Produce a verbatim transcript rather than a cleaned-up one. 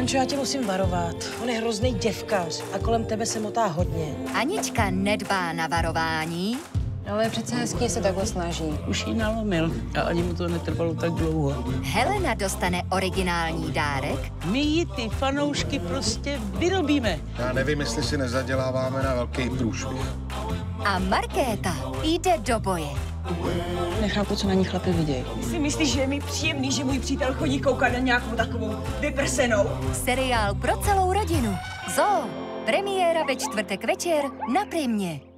Ančo, já tě musím varovat. On je hrozný děvkař a kolem tebe se motá hodně. Anička nedbá na varování. Ale je přece hezký, se takhle snaží. Už jí nalomil a ani mu to netrvalo tak dlouho. Helena dostane originální dárek. My jí ty fanoušky prostě vyrobíme. Já nevím, jestli si nezaděláváme na velký průšvih. A Markéta jde do boje. Nechápu, co na ní chlapi vidějí. Si myslíš, že je mi příjemný, že můj přítel chodí koukat na nějakou takovou vyprsenou? Seriál pro celou rodinu. Zoo. Premiéra ve čtvrtek večer na Primě.